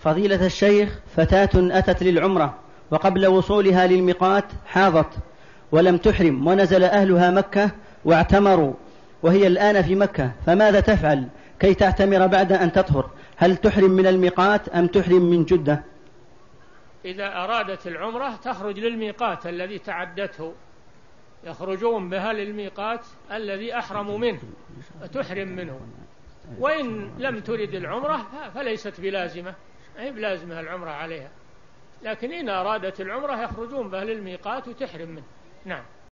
فضيلة الشيخ، فتاة أتت للعمرة وقبل وصولها للميقات حاضت ولم تحرم، ونزل أهلها مكة واعتمروا وهي الآن في مكة، فماذا تفعل كي تعتمر بعد أن تطهر؟ هل تحرم من الميقات أم تحرم من جدة؟ إذا أرادت العمرة تخرج للميقات الذي تعدته، يخرجون بها للميقات الذي أحرموا منه وتحرم منه. وإن لم ترد العمرة فليست بلازمة، أي بلازمها العمرة عليها، لكن إن أرادت العمرة يخرجون بها للميقات وتحرم منه. نعم.